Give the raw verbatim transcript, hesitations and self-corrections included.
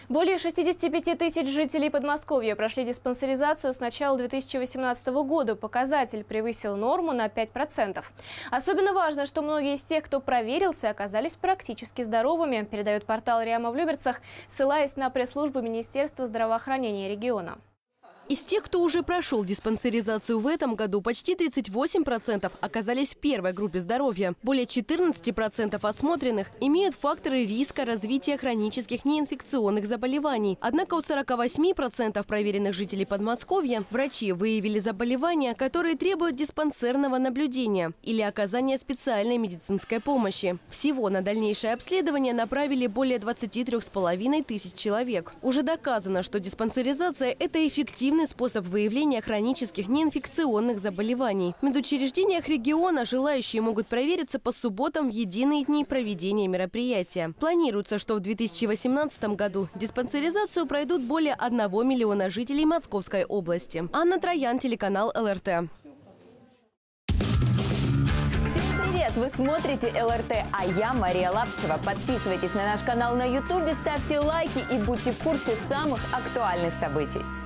Более шестидесяти пяти тысяч жителей Подмосковья прошли диспансеризацию с начала две тысячи восемнадцатого года. Показатель превысил норму на пять процентов. Особенно важно, что многие из тех, кто проверился, оказались практически здоровыми, передает портал РИАМа в Люберцах, ссылаясь на пресс-службу Министерства здравоохранения региона. Из тех, кто уже прошел диспансеризацию в этом году, почти тридцать восемь процентов оказались в первой группе здоровья. Более четырнадцати процентов осмотренных имеют факторы риска развития хронических неинфекционных заболеваний. Однако у сорока восьми процентов проверенных жителей Подмосковья врачи выявили заболевания, которые требуют диспансерного наблюдения или оказания специальной медицинской помощи. Всего на дальнейшее обследование направили более двадцати трёх с половиной тысяч человек. Уже доказано, что диспансеризация – это эффективный способ выявления хронических неинфекционных заболеваний. В медучреждениях региона желающие могут провериться по субботам в единые дни проведения мероприятия. Планируется, что в две тысячи восемнадцатом году диспансеризацию пройдут более одного миллиона жителей Московской области. Анна Троян, телеканал эл эр тэ. Привет! Вы смотрите эл эр тэ, а я Мария Лапчева. Подписывайтесь на наш канал на ютубе, ставьте лайки и будьте в курсе самых актуальных событий.